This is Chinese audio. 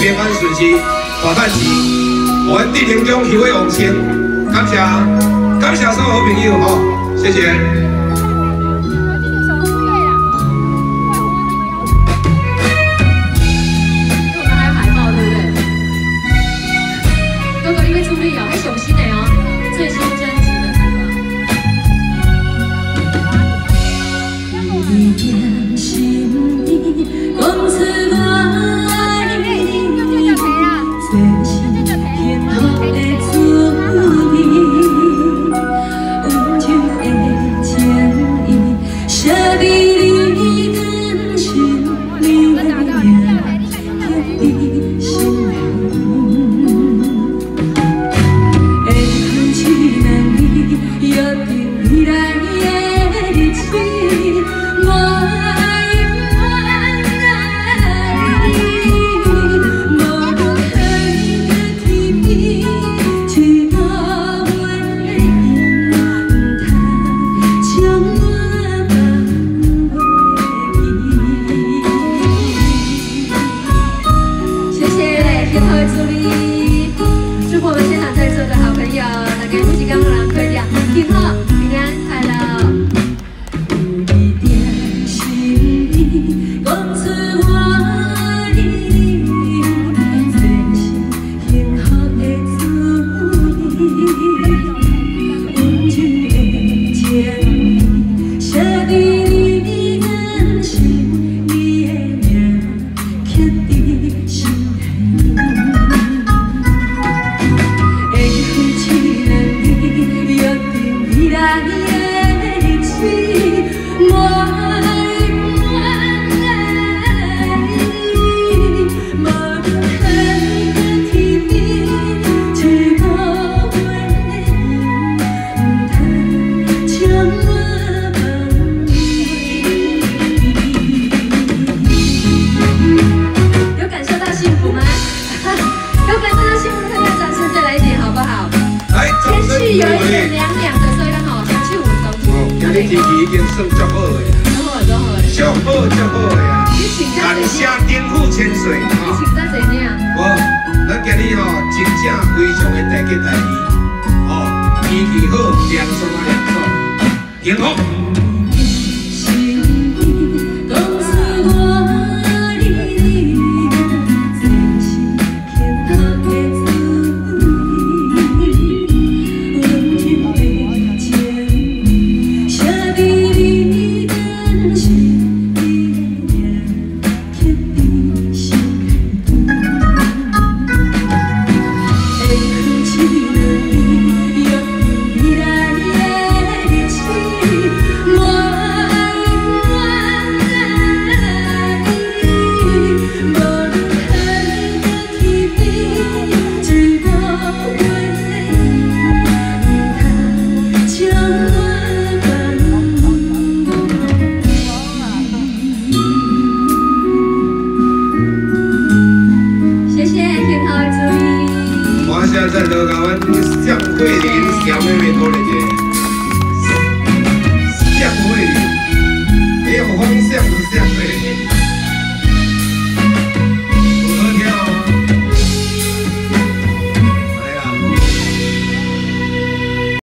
平安顺遂，大代志。我们地平中休会往前，感谢所有好朋友吼，谢谢。 有一点凉凉的，所以刚好天气有风。 今日天气已经算足好的， 足好的呀！ 感谢丁府千岁你请在谁呢？ 咱今日真正非常的大吉大利，天气好，凉爽啊凉爽，幸福。